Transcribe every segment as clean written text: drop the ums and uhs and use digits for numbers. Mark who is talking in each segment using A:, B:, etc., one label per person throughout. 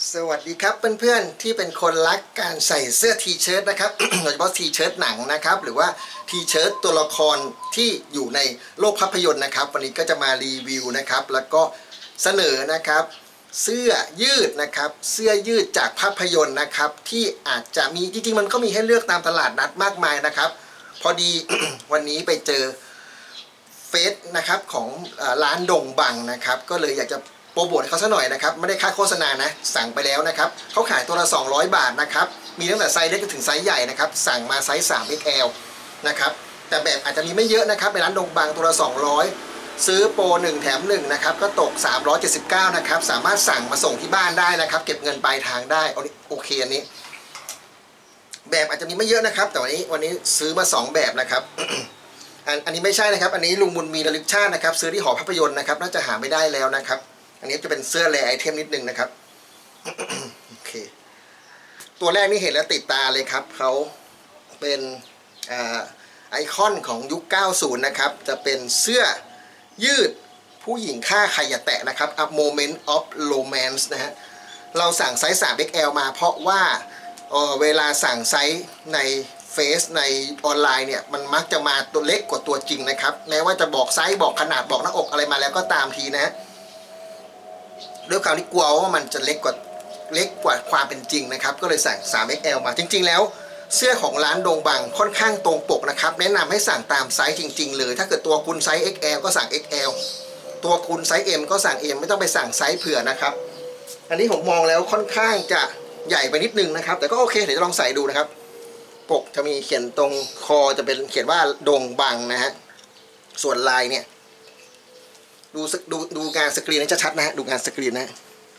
A: สวัสดีครับเพื่อนๆที่เป็นคนรักการใส่เสื้อทีเชิ้ตนะครับ โดยเฉพาะทีเชิ้ตหนังนะครับหรือว่าทีเชิ้ตตัวละครที่อยู่ในโลกภาพยนตร์นะครับวันนี้ก็จะมารีวิวนะครับแล้วก็เสนอนะครับเสื้อยืดนะครับเสื้อยืดจากภาพยนตร์นะครับที่อาจจะมีจริงๆมันก็มีให้เลือกตามตลาดนัดมากมายนะครับพอดี วันนี้ไปเจอเฟซนะครับของร้านดงบังนะครับก็เลยอยากจะโปรโมทเขาซะหน่อยนะครับไม่ได้ค่าโฆษณานะสั่งไปแล้วนะครับเขาขายตัวละ200 บาทนะครับมีตั้งแต่ไซส์เล็กถึงไซส์ใหญ่นะครับสั่งมาไซส์ 3XL นะครับแต่แบบอาจจะมีไม่เยอะนะครับในร้านดงบังตัวละ200ซื้อโปร1แถม1นะครับก็ตก379นะครับสามารถสั่งมาส่งที่บ้านได้นะครับเก็บเงินปลายทางได้โอเคอันนี้แบบอาจจะมีไม่เยอะนะครับแต่วันนี้ซื้อมา2แบบนะครับ อันนี้ไม่ใช่นะครับอันนี้ลุงบุญมีระลึกชาตินะครับซื้อที่หอภาพยนตร์นะครับน่าจะหาไม่ได้แล้วนะครับอันนี้จะเป็นเสื้อแรไอเทมนิดนึงนะครับ โอเคตัวแรกนี่เห็นแล้วติดตาเลยครับเขาเป็นไอคอนของยุค 90 นะครับจะเป็นเสื้อยืดผู้หญิงฆ่าใครอย่าแตะนะครับ A Moment of Romance นะฮะเราสั่งไซส์ 3XL มาเพราะว่าเวลาสั่งไซส์ในเฟซในออนไลน์เนี่ยมันมักจะมาตัวเล็กกว่าตัวจริงนะครับแม้ว่าจะบอกไซส์บอกขนาดบอกหน้าอกอะไรมาแล้วก็ตามทีนะด้วยความที่กลัวว่ามันจะเล็กกว่าความเป็นจริงนะครับก็เลยสั่ง 3XL มาจริงๆแล้วเสื้อของร้านดงบังค่อนข้างตรงปกนะครับแนะนำให้สั่งตามไซส์จริงๆเลยถ้าเกิดตัวคุณไซส์ XL ก็สั่ง XL ตัวคุณไซส์ M ก็สั่ง M ไม่ต้องไปสั่งไซส์เผื่อนะครับอันนี้ผมมองแล้วค่อนข้างจะใหญ่ไปนิดนึงนะครับแต่ก็โอเคเดี๋ยวจะลองใส่ดูนะครับปกจะมีเขียนตรงคอจะเป็นเขียนว่าดงบังนะฮะส่วนลายเนี่ยดูงานสกรีนให้ชัดๆนะฮะดูงานสกรีนนะ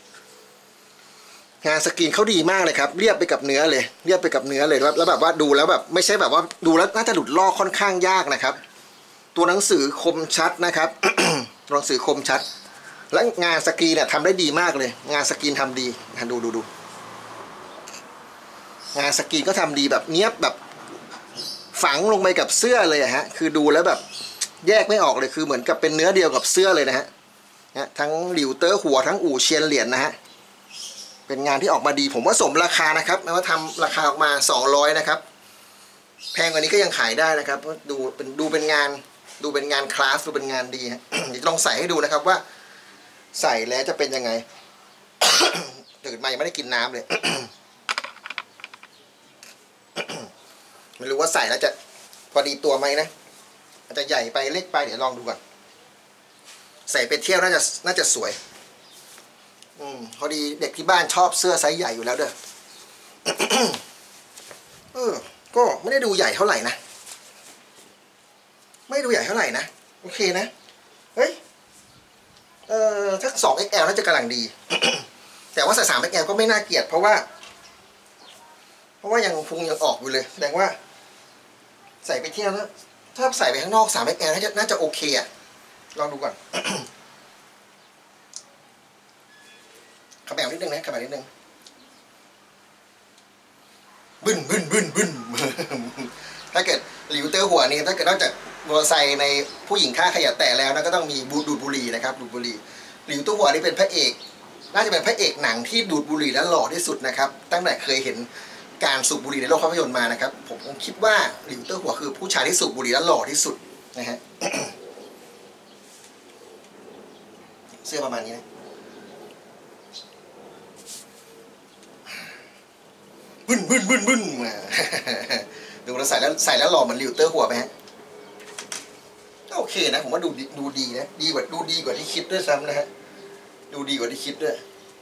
A: งานสกรีนเขาดีมากเลยครับเรียบไปกับเนื้อเลยแล้วแบบว่าดูแล้วแบบไม่ใช่แบบว่าดูแล้วน่าจะหลุดลอกค่อนข้างยากนะครับตัวหนังสือคมชัดนะครับ ตัวหนังสือคมชัดและงานสกรีนเนี่ยทำได้ดีมากเลยงานสกรีนทำดีดูงานสกรีนก็ทำดีแบบเนี้ยแบบฝังลงไปกับเสื้อเลยฮะคือดูแล้วแบบแยกไม่ออกเลยคือเหมือนกับเป็นเนื้อเดียวกับเสื้อเลยนะฮะทั้งหลิวเตอร์หัวทั้งอู่เชียนเหรียญนะฮะเป็นงานที่ออกมาดีผมว่าสมราคานะครับแม้ว่าทำราคาออกมา200นะครับแพงกว่านี้ก็ยังขายได้นะครับดูเป็นงานคลาสดูเป็นงานดีฮะ เดี๋ยวลองใส่ให้ดูนะครับว่าใส่แล้วจะเป็นยังไง ตื่นมายังไม่ได้กินน้ำเลย ไม่รู้ว่าใส่แล้วจะพอดีตัวไหมนะอาจจะใหญ่ไปเล็กไปเดี๋ยวลองดูก่อนใส่ไปเที่ยวน่าจะสวยพอดีเด็กที่บ้านชอบเสื้อไซส์ใหญ่อยู่แล้วเด้อ ก็ไม่ได้ดูใหญ่เท่าไหร่นะไม่ดูใหญ่เท่าไหร่นะโอเคนะเฮ้ยถ้า 2XL น่าจะกำลังดี แต่ว่าใส่ 3XL ก็ไม่น่าเกลียดเพราะว่ายังพุงยังออกอยู่เลยแสดงว่าใส่ไปเที่ยวนะถ้าใส่ไปข้างนอก 3XL น่าจะโอเคอะลองดูก่อน ขับแบบนิดนึงนะขับแบบนิดนึงบึ้น ถ้าเกิดหลิวเตอร์หัวนี่ถ้าเกิดนอกจากมอเตอร์ไซค์ในผู้หญิงฆ่าขยะแตะแล้วนะก็ต้องมีดูดบุหรี่นะครับดูดบุหรี่หลิวเตอร์หัวนี่เป็นพระเอกน่าจะเป็นพระเอกหนังที่ดูดบุหรี่และหล่อที่สุดนะครับตั้งแต่เคยเห็นการสูบบุหรี่ในโลกภาพยนตร์มานะครับผมคิดว่าหลิวเตอร์หัวคือผู้ชายที่สูบบุหรี่และหล่อที่สุดนะฮะ เสื้อประมาณนี้นะบึ้น ดูแล้วใส่แล้วหล่อเหมือนหลิวเตอร์หัวไหมฮะก็โอเคนะผมว่าดูดีนะดีกว่าที่คิดด้วยซ้ำนะฮะดูดีกว่าที่คิดด้วย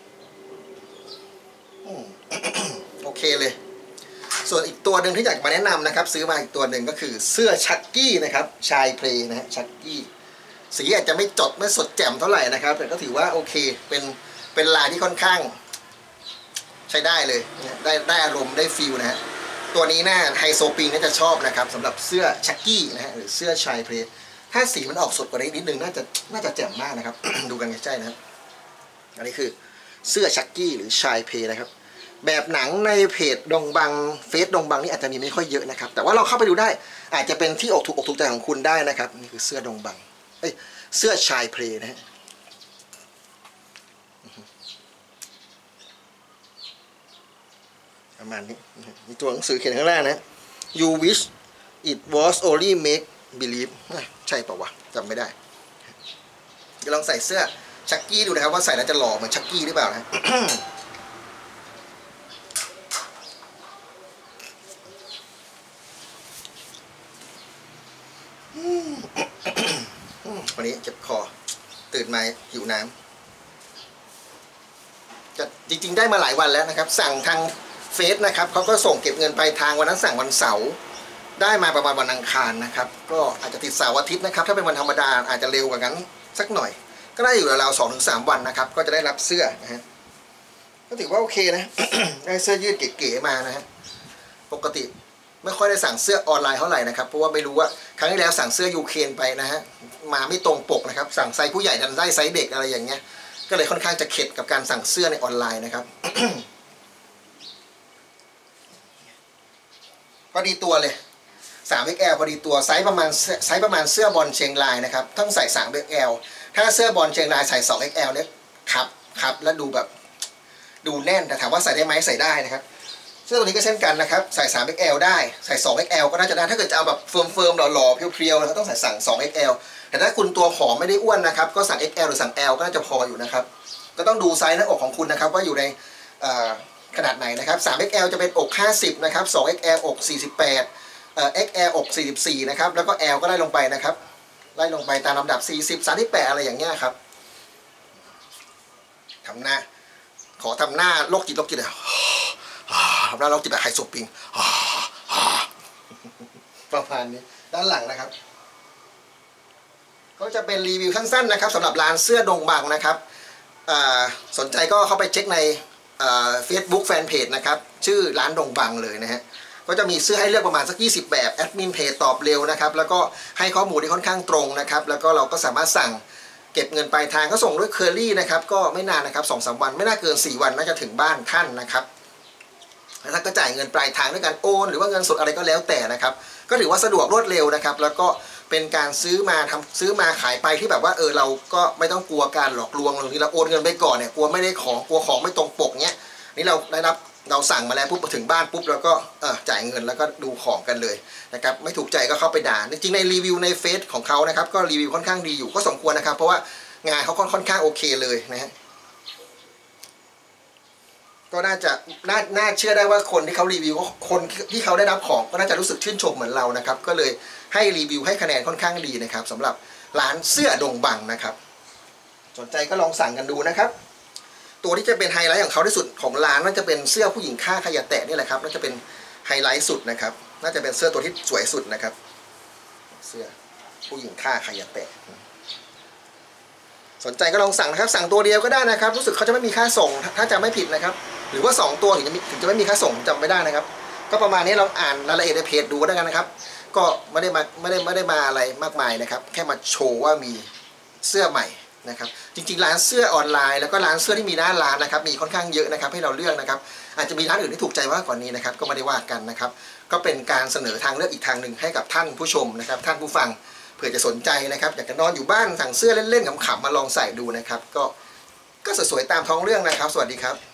A: โอเคเลยส่วนอีกตัวหนึ่งที่อยากมาแนะนำนะครับซื้อมาอีกตัวหนึ่งก็คือเสื้อชักกี้นะครับชายเพลนะฮะชักกี้สีอาจจะไม่สดแจ่มเท่าไหร่นะครับแต่ก็ถือว่าโอเคเป็นลายที่ค่อนข้างใช้ได้เลยได้อารมณ์ได้ฟีลนะฮะตัวนี้น่าไฮโซปิงน่าจะชอบนะครับสำหรับเสื้อชักกี้นะฮะหรือเสื้อชายเพลถ้าสีมันออกสดกว่านี้นิดนึงน่าจะแจ่มมากนะครับ ดูกันใกล้ๆนะครับอันนี้คือเสื้อชักกี้หรือชายเพลนะครับแบบหนังในเพจดงบังเฟซดงบังนี่อาจจะมีไม่ค่อยเยอะนะครับแต่ว่าเราเข้าไปดูได้อาจจะเป็นที่อกถูกใจของคุณได้นะครับนี่คือเสื้อดงบังเสื้อชายเพลนะฮะประมาณนี้มีตัวหนังสือเขียนข้างล่างนะ you wish it was only make believe ใช่เปล่าวะจำไม่ได้เดี๋ยวลองใส่เสื้อชักกี้ดูนะครับว่าใส่แล้วจะหล่อเหมือนชักกี้หรือเปล่านะ วันนี้เจ็บคอตื่นมาหิวน้ำจะจริงๆได้มาหลายวันแล้วนะครับสั่งทางเฟซนะครับเขาก็ส่งเก็บเงินปลายทางวันนั้นสั่งวันเสาร์ได้มาประมาณวันอังคารนะครับก็อาจจะติดเสาร์อาทิตย์นะครับถ้าเป็นวันธรรมดาอาจจะเร็วกว่านั้นสักหน่อยก็ได้อยู่ราวๆ2-3 วันนะครับก็จะได้รับเสื้อนะฮะก็ถือว่าโอเคนะ ได้เสื้อยืดเก๋ๆมานะฮะปกติไม่ค่อยได้สั่งเสื้อออนไลน์เท่าไหร่นะครับเพราะว่าไม่รู้ว่าครั้งที่แล้วสั่งเสื้อยูเครนไปนะฮะมาไม่ตรงปกนะครับสั่งไซส์ผู้ใหญ่ดันได้ไซส์เด็กอะไรอย่างเงี้ยก็เลยค่อนข้างจะเข็ดกับการสั่งเสื้อในออนไลน์นะครับ พอดีตัวเลย 3XL พอดีตัวไซส์ประมาณเสื้อบอลเชียงรายนะครับต้องใส่ 3XL ถ้าเสื้อบอลเชียงรายใส่ 2XL เนี่ยครับแล้วดูแบบดูแน่นแต่ถามว่าใส่ได้ไหมใส่ได้นะครับเสื้อตัวนี้ก็เช่นกันนะครับใส่ 3XL ได้ใส่ 2XL ก็น่าจะได้ถ้าเกิดจะเอาแบบเฟิร์มหล่อๆเพรียวๆเราต้องใส่สั่ง 2XL แต่ถ้าคุณตัวผอมไม่ได้อ้วนนะครับก็สั่ง XL หรือสั่ง L ก็น่าจะพออยู่นะครับก็ต้องดูไซส์หน้าอกของคุณนะครับว่าอยู่ในขนาดไหนนะครับ 3XL จะเป็นอก50นะครับ 2XL อก48XL อก44นะครับแล้วก็ L ก็ไล่ลงไปนะครับไล่ลงไปตามลำดับ40 38อะไรอย่างเงี้ยครับทำหน้าขอทำหน้าโรคจิตเลยทำหน้าโรคจิตแบบไฮโซปิงประมาณนี้ด้านหลังนะครับก็จะเป็นรีวิวสั้นๆนะครับสำหรับร้านเสื้อดงบังนะครับสนใจก็เข้าไปเช็คในFacebook Fanpage นะครับชื่อร้านดงบังเลยนะฮะก็จะมีเสื้อให้เลือกประมาณสัก20แบบแอดมินเพจตอบเร็วนะครับแล้วก็ให้ข้อมูลที่ค่อนข้างตรงนะครับแล้วก็เราก็สามารถสั่งเก็บเงินปลายทางก็ส่งด้วยเคอรี่นะครับก็ไม่นานนะครับ 2-3 วันไม่น่าเกิน4 วันน่าจะถึงบ้านท่านนะครับแล้วท่านก็จ่ายเงินปลายทางด้วยการโอนหรือว่าเงินสดอะไรก็แล้วแต่นะครับก็ถือว่าสะดวกรวดเร็วนะครับแล้วก็เป็นการซื้อมาขายไปที่แบบว่าเราก็ไม่ต้องกลัวการหลอกลวงหรือที่เราโอนเงินไปก่อนเนี่ยกลัวไม่ได้ของกลัวของไม่ตรงปกเนี้ยนี่เราสั่งมาแล้วปุ๊บถึงบ้านปุ๊บแล้วก็จ่ายเงินแล้วก็ดูของกันเลยนะครับไม่ถูกใจก็เข้าไปด่าจริงๆในรีวิวในเฟซของเขานะครับก็รีวิวค่อนข้างดีอยู่ก็สมควรนะครับเพราะว่างานเขาค่อนข้างโอเคเลยนะฮะก็น่าเชื่อได้ว่าคนที่เขารีวิวคนที่เขาได้รับของก็น่าจะรู้สึกชื่นชมเหมือนเรานะครับก็เลยให้รีวิวให้คะแนนค่อนข้างดีนะครับสำหรับร้านเสื้อดงบังนะครับสนใจก็ลองสั่งกันดูนะครับตัวที่จะเป็นไฮไลท์ของเขาที่สุดของร้านน่าจะเป็นเสื้อผู้หญิงฆ่าขยะแตะนี่แหละครับน่าจะเป็นไฮไลท์สุดนะครับน่าจะเป็นเสื้อตัวที่สวยสุดนะครับเสื้อผู้หญิงฆ่าขยะแตะสนใจก็ลองสั่งนะครับสั่งตัวเดียวก็ได้นะครับรู้สึกเขาจะไม่มีค่าส่งถ้าจำไม่ผิดนะครับหรือว่า2ตัวถึงจะไม่มีค่าส่งจำไม่ได้นะครับก็ประมาณนี้เราอ่านรายละเอียดในเพจดูได้กันนะครับก็ไม่ได้มาอะไรมากมายนะครับแค่มาโชว์ว่ามีเสื้อใหม่นะครับจริงๆร้านเสื้อออนไลน์แล้วก็ร้านเสื้อที่มีหน้าร้านนะครับมีค่อนข้างเยอะนะครับให้เราเลือกนะครับอาจจะมีร้านอื่นที่ถูกใจมากกว่านี้นะครับก็ไม่ได้ว่ากันนะครับก็เป็นการเสนอทางเลือกอีกทางหนึ่งให้กับท่านผู้ชมนะครับท่านผู้ฟังเผื่อจะสนใจนะครับอยากจะนอนอยู่บ้านสั่งเสื้อเล่นๆขำๆมาลองใส่ดูนะครับก็สวยๆตามท้องเรื่องนะครับสวัสดีครับ